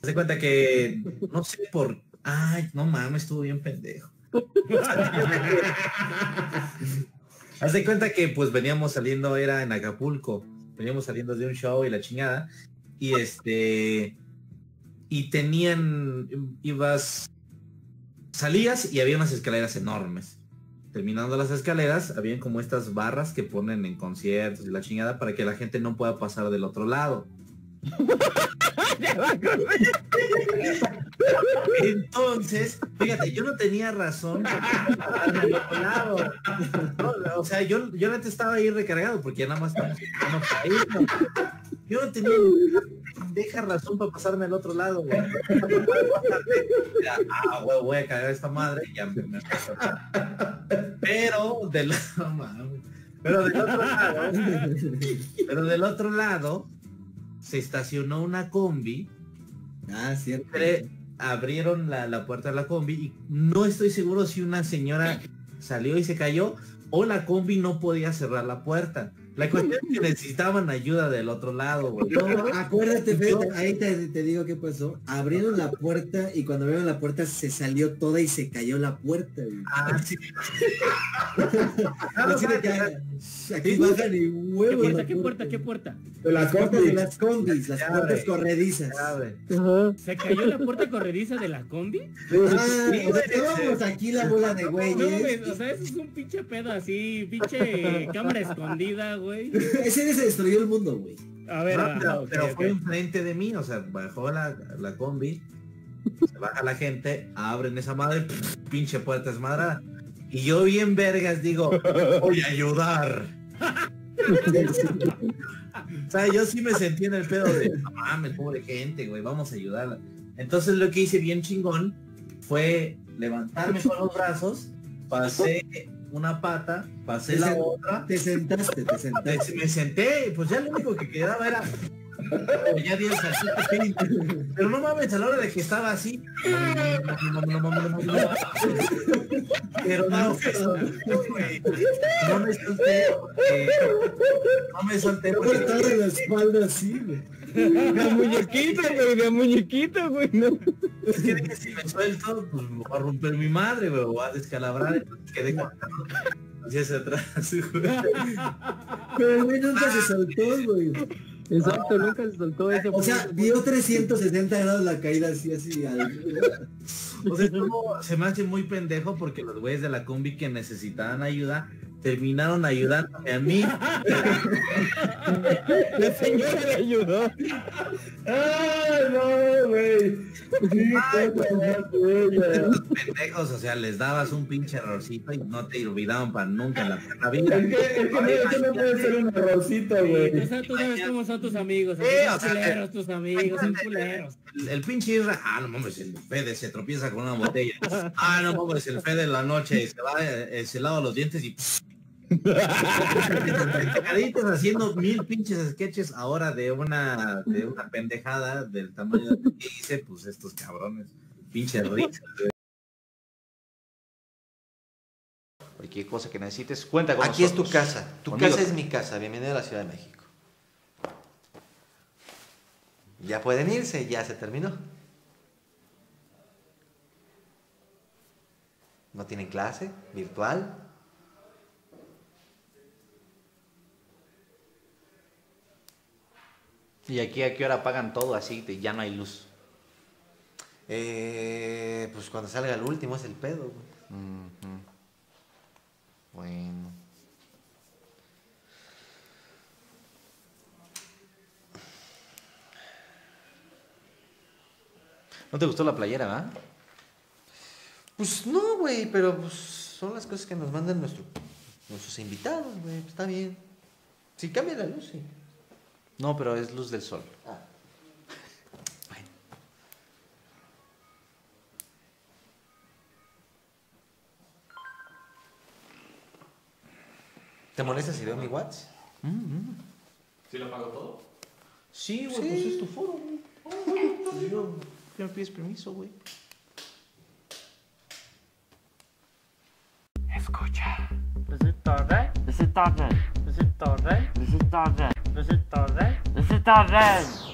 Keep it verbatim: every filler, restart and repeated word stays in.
Haz de cuenta que, no sé por... Ay, no mames, estuvo bien pendejo. Haz de cuenta que pues veníamos saliendo, era en Acapulco, veníamos saliendo de un show y la chingada, y este, y tenían, ibas, salías y había unas escaleras enormes. Terminando las escaleras, habían como estas barras que ponen en conciertos y la chingada para que la gente no pueda pasar del otro lado. Entonces, fíjate, yo no tenía razón del otro lado. No, o sea, yo, yo antes estaba ahí recargado porque ya nada más estamos ahí, ¿no? Yo no tenía deja razón para pasarme al otro lado, güey. Ah, güey, voy a cagar a esta madre y ya me, me Pero del no, pero del otro lado, pero del otro lado se estacionó una combi. Ah, cierto. Abrieron la, la puerta de la combi y no estoy seguro si una señora salió y se cayó o la combi no podía cerrar la puerta. La cuestión es que necesitaban ayuda del otro lado, güey. No, acuérdate, Fede, ahí te, te digo qué pasó. Abrieron la puerta y cuando abrieron la puerta se salió toda y se cayó la puerta, güey. Ah, sí. Claro, sí, que, aquí bajan ni huevos. ¿Qué puerta? ¿Qué puerta? ¿Qué puerta? De las puertas de las combis, las puertas corredizas. ¿Se cayó la puerta corrediza de la combi? Ah, sí, o sea, estábamos aquí la bola de güeyes. No, güey, o sea, eso es un pinche pedo así, pinche cámara escondida, güey. Ese se destruyó el mundo, güey. A ver, no, ah, pero, okay, pero okay. fue enfrente de mí, o sea, bajó la, la combi, se baja la gente, abren esa madre, pff, pinche puerta desmadrada. Y yo bien vergas digo, voy a ayudar. O sea, yo sí me sentí en el pedo de, no mames, pobre gente, güey, vamos a ayudarla. Entonces lo que hice bien chingón fue levantarme con los brazos, pasé una pata, pasé te la sen otra. Te sentaste, te sentaste. Me senté, pues ya lo único que quedaba era... ya di el salsito, pero no mames, a la hora de que estaba así, pero no me solté, güey. No me solté, eh, no me solté porque estaba en la espalda así, güey. La muñequita, güey, la muñequita, güey, no. Es que dije, si me suelto, pues me va a romper mi madre, güey, o va a descalabrar, entonces quedé con así hacia atrás, güey. Pero el güey nunca se soltó, güey. Exacto, no, nunca se soltó ese. O sea, dio trescientos sesenta grados la caída así, así. Al... O sea, como se me hace muy pendejo porque los güeyes de la combi que necesitaban ayuda terminaron ayudándome a mí. La señora le ayudó. Ay, no, güey. Ay, estos pendejos, o sea, les dabas un pinche errorcito y no te olvidaban para nunca en la perra vida. Es que, es que no, eso no puede ser un errorcito, güey. O sea, tú sabes cómo son tus amigos. Sí, son o sea, culeros tus amigos, son culeros. El, el pinche Isra, ah, no mames, el Fede se tropieza con una botella. Ah, no mames, el Fede en la noche se va, eh, se lava los dientes y... haciendo mil pinches sketches ahora de una de una pendejada del tamaño de que hice, pues estos cabrones, pinches risas. Cualquier cosa que necesites, cuenta con Aquí nosotros. es tu casa, tu Conmigo. casa es mi casa, bienvenido a la Ciudad de México. Ya pueden irse, ya se terminó. ¿No tienen clase virtual? ¿Y aquí a qué hora apagan todo así que ya no hay luz? Eh, pues cuando salga el último es el pedo, güey. Uh-huh. Bueno. ¿No te gustó la playera, va? Pues no, güey, pero pues son las cosas que nos mandan nuestro, nuestros invitados, güey. Está bien. Si cambia la luz, sí. No, pero es luz del sol. Ah. Bueno. ¿Te molesta si veo mi WhatsApp? Mm-hmm. ¿Sí lo pago todo? Sí, güey, Sí. pues es tu foro, güey. Oh, güey, pues yo, ya me pides permiso, güey. Escucha. Visita red. Visita red. Visita red. Visita red. Visita red. Visita red.